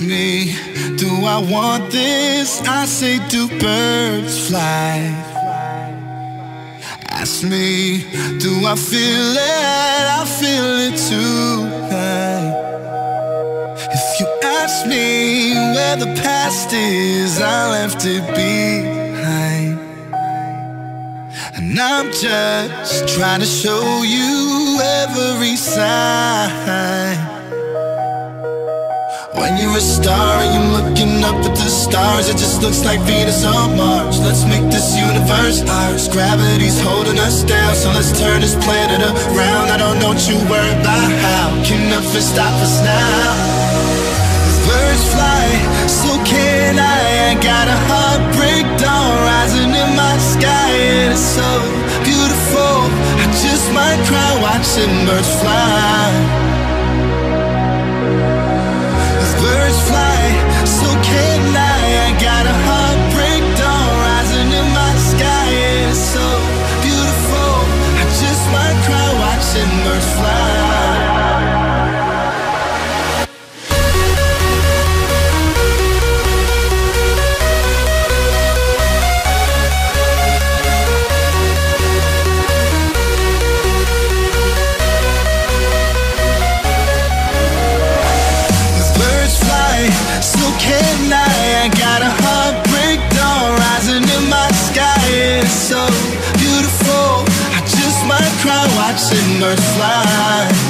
me, do I want this? I say, do birds fly? Ask me, do I feel it? I feel it tonight. If you ask me where the past is, I left it behind. And I'm just trying to show you every sign. When you're a star and you're looking up at the stars, it just looks like Venus on Mars. Let's make this universe ours. Gravity's holding us down, so let's turn this planet around. I don't know what you worry about how. Can nothing stop us now? As birds fly, so can I. I got a heartbreak dawn rising in my sky, and it's so beautiful. I just might cry watching birds fly. Birds fly, so can I. I got a heartbreak dawn rising in my sky. It's so beautiful. I just might cry watching birds fly. So can I got a heartbreak dawn rising in my sky. It's so beautiful. I just might cry watching birds fly.